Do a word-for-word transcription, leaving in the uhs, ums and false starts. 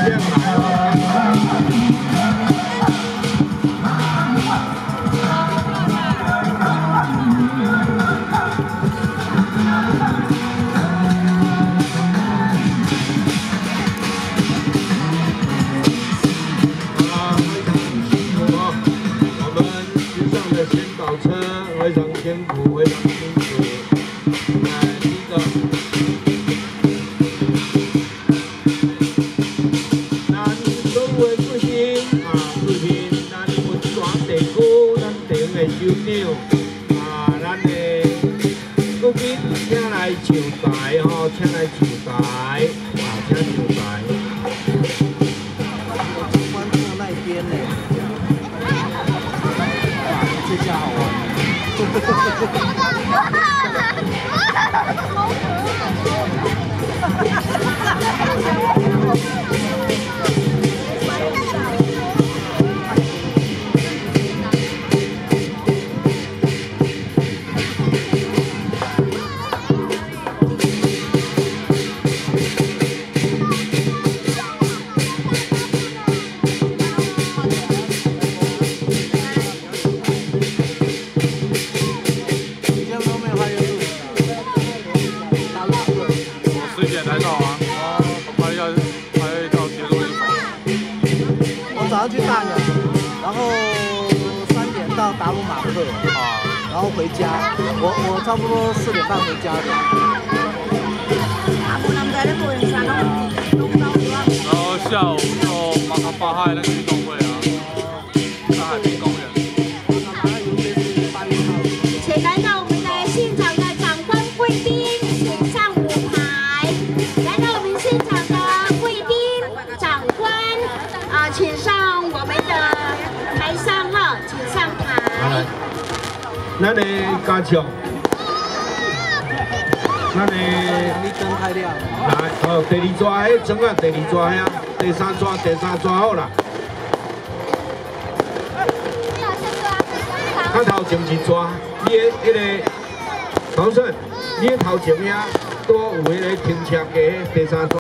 非常辛苦，非常辛苦。来，第一个，咱所有的贵宾啊，贵宾，咱分选地区，咱地方的首长啊，咱的贵宾，请来上台吼，请来上台，啊，请上台。 关注那边呢，哇，这下好玩。 早上去大鸟，然后三点到达鲁马克，啊，然后回家。我我差不多四点半回家的。 然后下午就马卡巴亥那个运动会啊，大海滨公园。 请来到我们的现场的长官贵宾，请上舞台。来到我们现场的贵宾、长官啊，请上。 我们的台上哈，请上台。 咱的加强，咱的你灯太亮。 来，哦，第二抓迄装啊，第二抓遐，第三抓，第三抓好啦。较头前一抓，你的迄个唐顺，你的头前遐多有迄个停车格，第三抓。